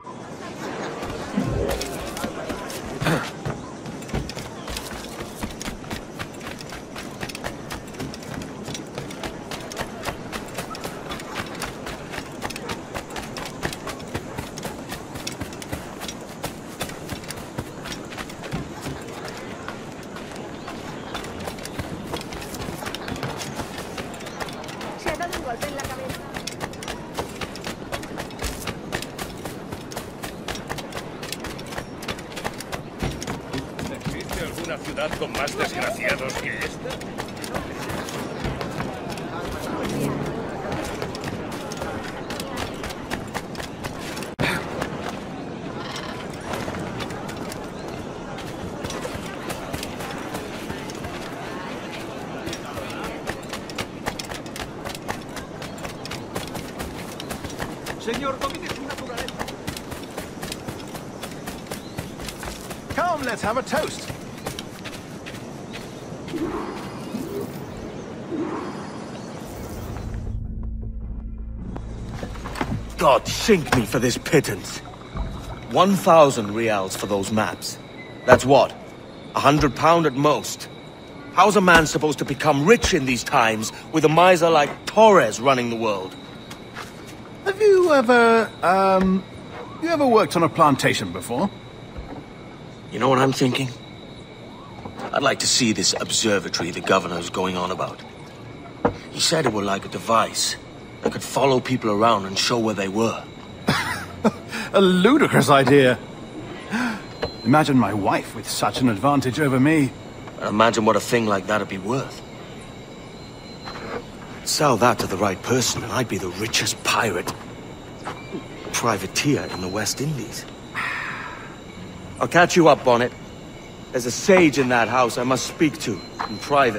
ciudad con más desgraciados que esta? Señor, domine su naturaleza. Come, let's have a toast. God sink me for this pittance. 1,000 reals for those maps. That's what? £100 at most. How's a man supposed to become rich in these times with a miser like Torres running the world? Have you ever, worked on a plantation before? You know what I'm thinking? I'd like to see this observatory the governor's going on about. He said it were like a device that could follow people around and show where they were. A ludicrous idea. Imagine my wife with such an advantage over me. Imagine what a thing like that'd be worth. Sell that to the right person and I'd be the richest pirate. Privateer in the West Indies. I'll catch you up, Bonnet. There's a sage in that house I must speak to, in private.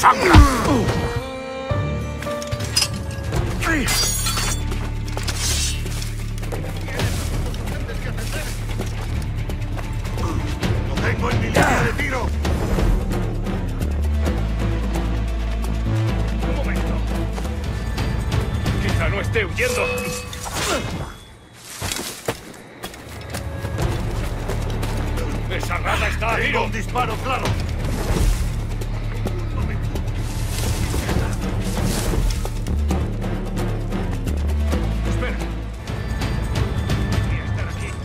sangra! ¡Lo tengo en mi línea de tiro! Un momento. Quizá no esté huyendo. ¡Esa rata está a tiro! ¡Un disparo claro! Un momento. Espera. Debería estar aquí.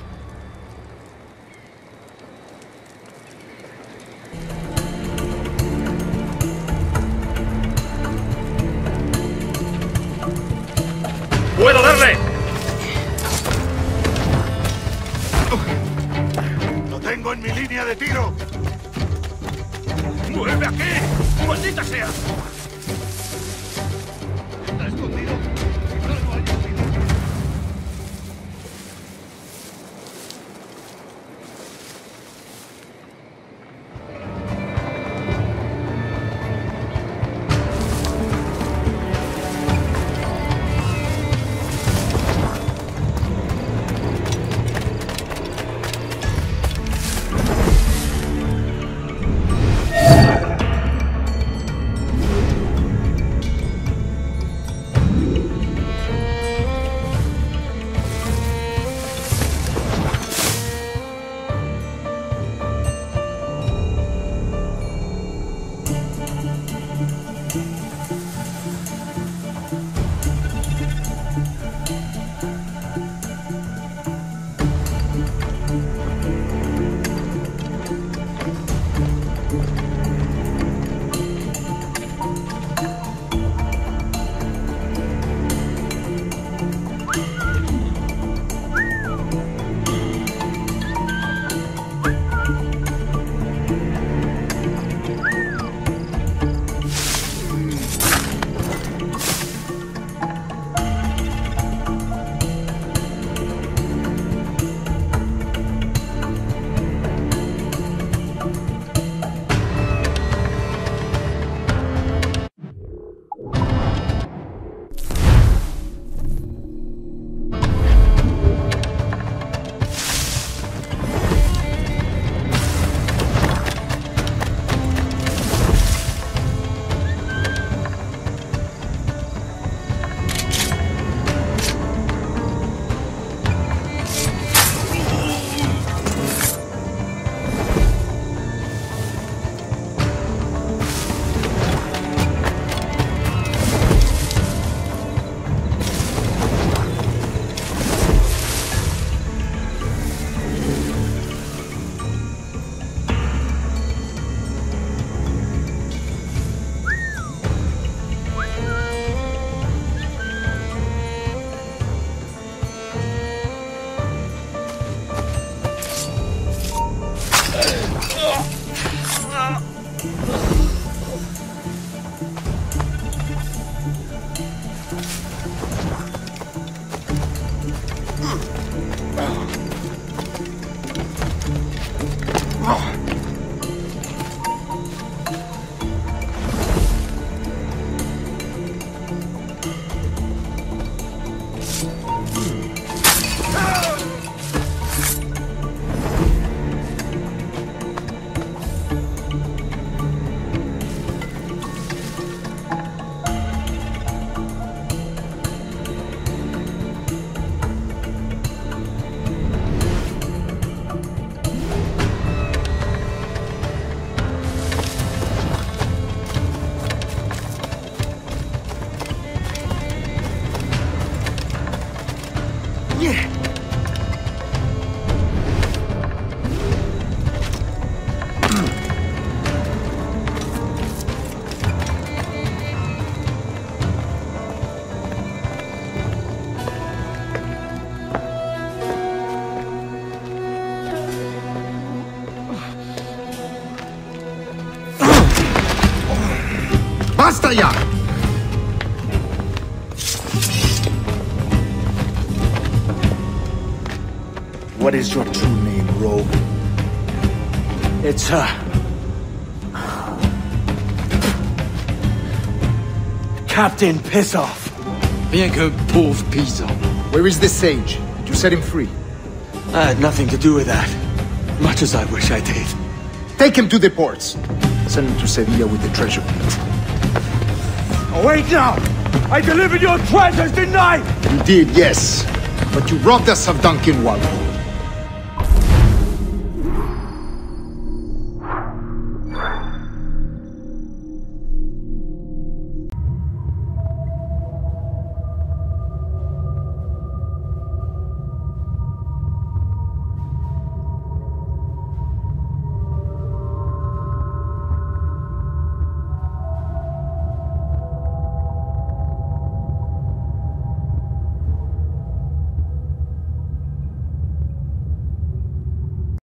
¡Puedo darle! ¡Tengo en mi línea de tiro! ¡Mueve aquí! ¡Maldita sea! Está escondido. Quizá lo haya oído. ¡Basta ya! What is your true name, rogue? It's Captain, piss off. Rien qu'un pauvre paysan. Where is the sage? Did you set him free? I had nothing to do with that. Much as I wish I did. Take him to the ports. Send him to Sevilla with the treasure. Oh, wait now! I delivered your treasures, didn't I? You did, yes. But you robbed us of Duncan Waldo.